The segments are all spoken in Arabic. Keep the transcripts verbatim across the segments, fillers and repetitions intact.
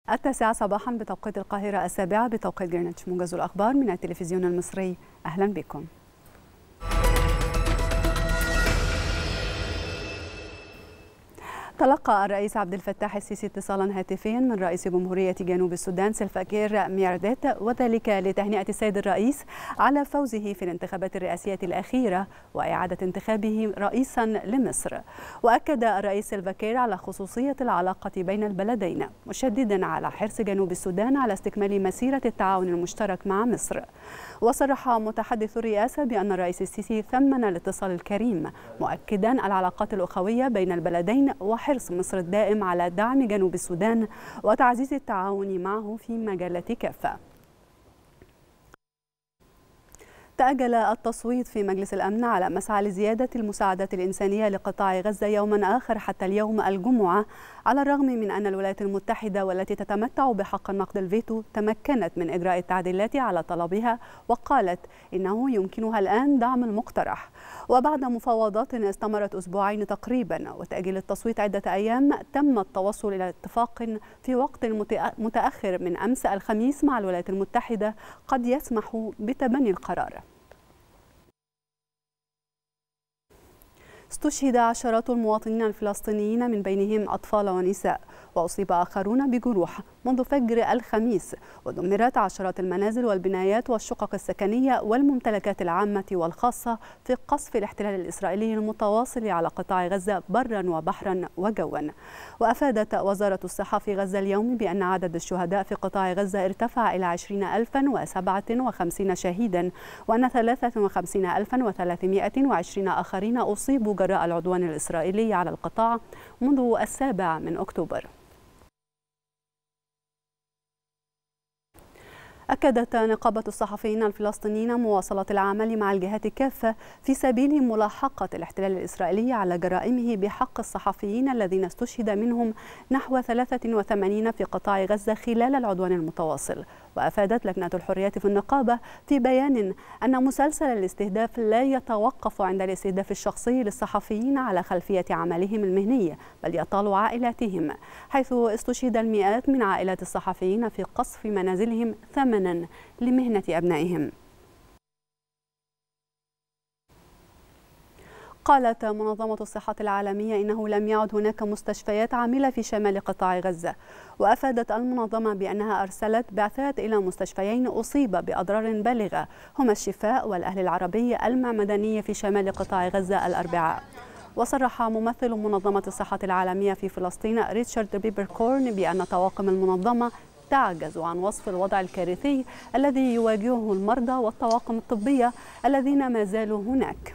التاسعة صباحا بتوقيت القاهرة، السابعة بتوقيت جرينتش. موجز الأخبار من التلفزيون المصري، أهلا بكم. تلقى الرئيس عبد الفتاح السيسي اتصالا هاتفيا من رئيس جمهورية جنوب السودان سلفا كير ميرديت، وذلك لتهنئة السيد الرئيس على فوزه في الانتخابات الرئاسية الأخيرة وإعادة انتخابه رئيسا لمصر. وأكد الرئيس سلفا كير على خصوصية العلاقة بين البلدين، مشددا على حرص جنوب السودان على استكمال مسيرة التعاون المشترك مع مصر. وصرح متحدث الرئاسة بأن الرئيس السيسي ثمن الاتصال الكريم، مؤكدا العلاقات الأخوية بين البلدين وحرص مصر الدائم على دعم جنوب السودان وتعزيز التعاون معه في مجالات كافة. تأجل التصويت في مجلس الأمن على مسعى لزيادة المساعدات الإنسانية لقطاع غزة يوما آخر حتى اليوم الجمعة، على الرغم من أن الولايات المتحدة والتي تتمتع بحق النقد الفيتو تمكنت من إجراء التعديلات على طلبها، وقالت إنه يمكنها الآن دعم المقترح. وبعد مفاوضات استمرت أسبوعين تقريبا وتأجيل التصويت عدة أيام، تم التوصل إلى اتفاق في وقت متأخر من أمس الخميس مع الولايات المتحدة قد يسمح بتبني القرار. استشهد عشرات المواطنين الفلسطينيين من بينهم أطفال ونساء، وأصيب آخرون بجروح منذ فجر الخميس، ودمرت عشرات المنازل والبنايات والشقق السكنية والممتلكات العامة والخاصة في قصف الاحتلال الإسرائيلي المتواصل على قطاع غزة برا وبحرا وجوا. وأفادت وزارة الصحة في غزة اليوم بأن عدد الشهداء في قطاع غزة ارتفع إلى عشرين ألفا وسبعة وخمسين شهيدا، وأن ثلاثة وخمسين ألفا وثلاثمائة وعشرين آخرين أصيبوا جراء العدوان الإسرائيلي على القطاع منذ السابع من أكتوبر. أكدت نقابة الصحفيين الفلسطينيين مواصلة العمل مع الجهات الكافة في سبيل ملاحقة الاحتلال الإسرائيلي على جرائمه بحق الصحفيين الذين استشهد منهم نحو ثلاثة وثمانين في قطاع غزة خلال العدوان المتواصل. وأفادت لجنة الحريات في النقابة في بيان أن مسلسل الاستهداف لا يتوقف عند الاستهداف الشخصي للصحفيين على خلفية عملهم المهني، بل يطال عائلاتهم، حيث استشهد المئات من عائلات الصحفيين في قصف منازلهم ثمنا لمهنة أبنائهم. قالت منظمة الصحة العالمية إنه لم يعد هناك مستشفيات عاملة في شمال قطاع غزة. وأفادت المنظمة بأنها أرسلت بعثات إلى مستشفيين أصيب بأضرار بالغة هما الشفاء والأهل العربي المعمدانية في شمال قطاع غزة الأربعاء. وصرح ممثل منظمة الصحة العالمية في فلسطين ريتشارد بيبركورن بأن طواقم المنظمة تعجز عن وصف الوضع الكارثي الذي يواجهه المرضى والطواقم الطبية الذين ما زالوا هناك.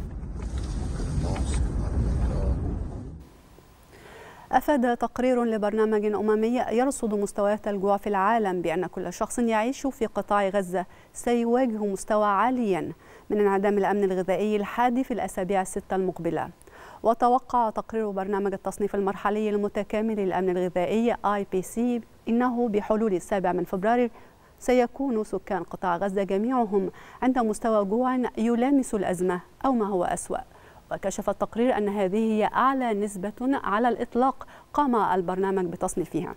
أفاد تقرير لبرنامج أممي يرصد مستويات الجوع في العالم بأن كل شخص يعيش في قطاع غزة سيواجه مستوى عاليا من انعدام الأمن الغذائي الحاد في الأسابيع الستة المقبلة. وتوقع تقرير برنامج التصنيف المرحلي المتكامل للأمن الغذائي آي بي سي إنه بحلول السابع من فبراير سيكون سكان قطاع غزة جميعهم عند مستوى جوع يلامس الأزمة أو ما هو أسوأ. وكشف التقرير أن هذه هي أعلى نسبة على الإطلاق قام البرنامج بتصنيفها.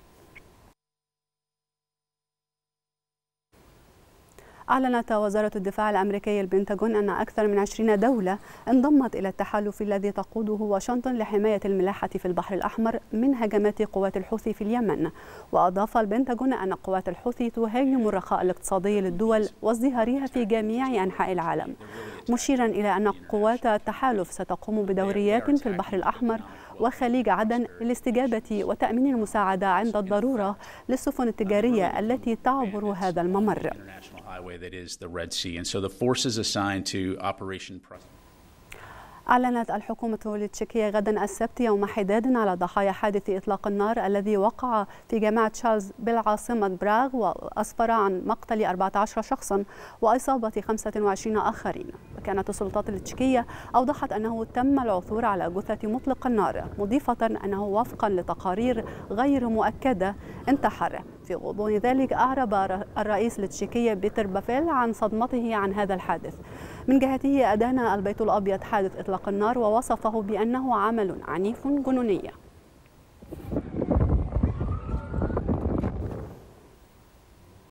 أعلنت وزارة الدفاع الأمريكية البنتاغون أن أكثر من عشرين دولة انضمت إلى التحالف الذي تقوده واشنطن لحماية الملاحة في البحر الأحمر من هجمات قوات الحوثي في اليمن. وأضاف البنتاغون أن قوات الحوثي تهاجم الرخاء الاقتصادي للدول وازدهارها في جميع أنحاء العالم، مشيرا إلى أن قوات التحالف ستقوم بدوريات في البحر الأحمر وخليج عدن للاستجابة وتأمين المساعدة عند الضرورة للسفن التجارية التي تعبر هذا الممر. أعلنت الحكومة التشيكية غدا السبت يوم حداد على ضحايا حادث إطلاق النار الذي وقع في جامعة تشارلز بالعاصمة براغ، وأسفر عن مقتل أربعة عشر شخصا وإصابة خمسة وعشرين آخرين. وكانت السلطات التشيكية أوضحت أنه تم العثور على جثة مطلق النار، مضيفة أنه وفقا لتقارير غير مؤكدة انتحر. في غضون ذلك أعرب الرئيس التشيكي بيتر بافيل عن صدمته عن هذا الحادث. من جهته أدان البيت الأبيض حادث إطلاق النار ووصفه بأنه عمل عنيف جنوني.